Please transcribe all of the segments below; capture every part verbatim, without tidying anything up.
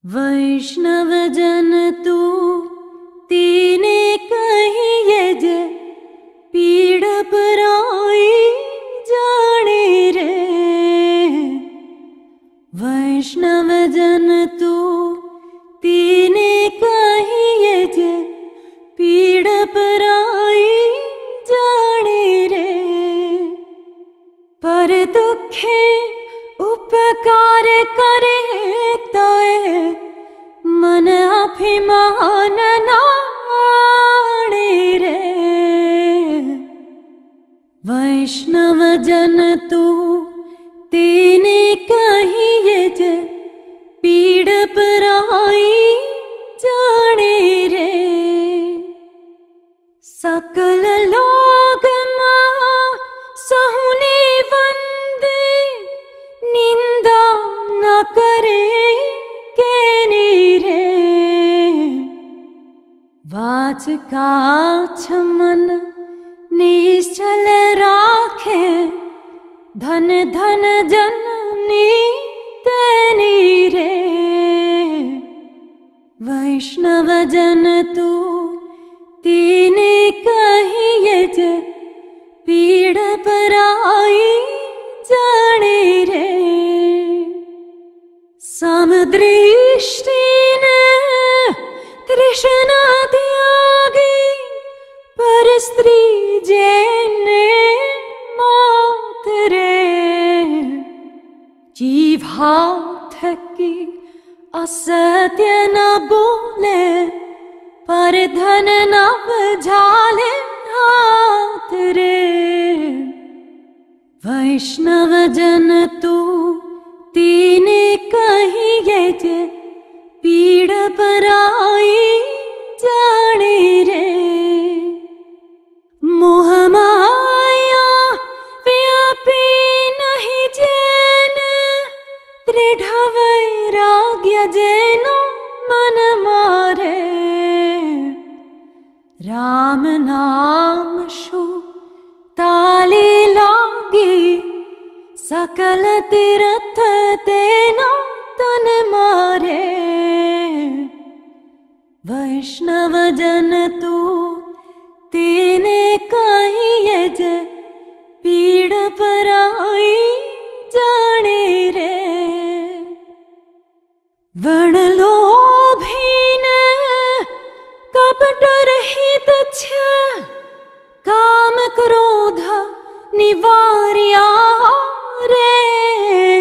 वैष्णव जन तू तीने कहिए जे पीड़ पराई जाने रे। वैष्णव जन तू तीने कहिए जे पीड़ पराई जाने रे। पर दुखे उपकार करे तोए मन अभिमान नाणे रे। वैष्णव जन तू तेने कहिए जे पीड़ पराई जाने रे। सकल लोग मां सहुने वंदे निंदा न करे केनी रे। वाच काछ मन निश्चल राखे धन धन जननी तेनी रे। वैष्णव जन तू तीने कहिए जे पीड़ पराई जाने रे। समदृष्टि ने तृष्णा त्यागी पर स्त्री जेने मौत रे। जीवा थकी असत्य न बोले पर धन न झाले हाथ रे। वैष्णव जन तू तीने कहिए जे पीड़ पराई जाने रे। मोह माया व्यापी नहीं जैन दृढ़ वैराग्य जैनो मन मारे। राम नाम शु ताली लागी सकल तीर्थ तेनो तन मारे। वैष्णव जन तू तेने कहिए जे पीड़ पराई जाने रे। वण लोभीन कपट रहित छ काम क्रोध निवार्या रे।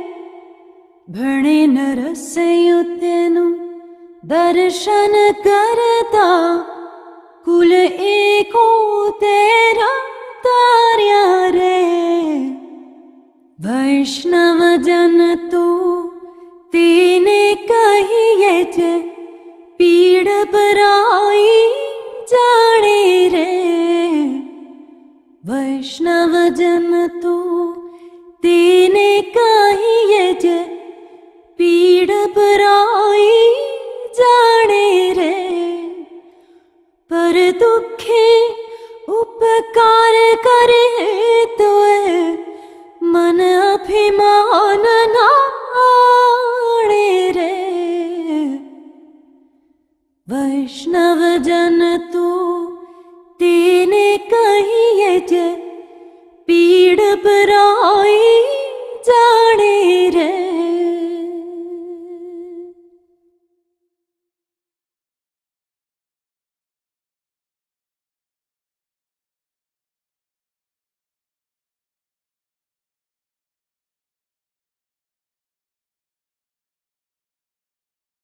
भणे नरसयु तेनु दर्शन करता कुल एको तेरा तार्या रे। वैष्णव जन तू तीने कहिए जे पीड़ पराई जाने रे। वैष्णव जन तू तीने कहिए जे पीड़ पराई जाने रे। पर दुखे उपकार करे तोए मन अभिमान नाणे रे। वैष्णव जन तू तीने कहिए जे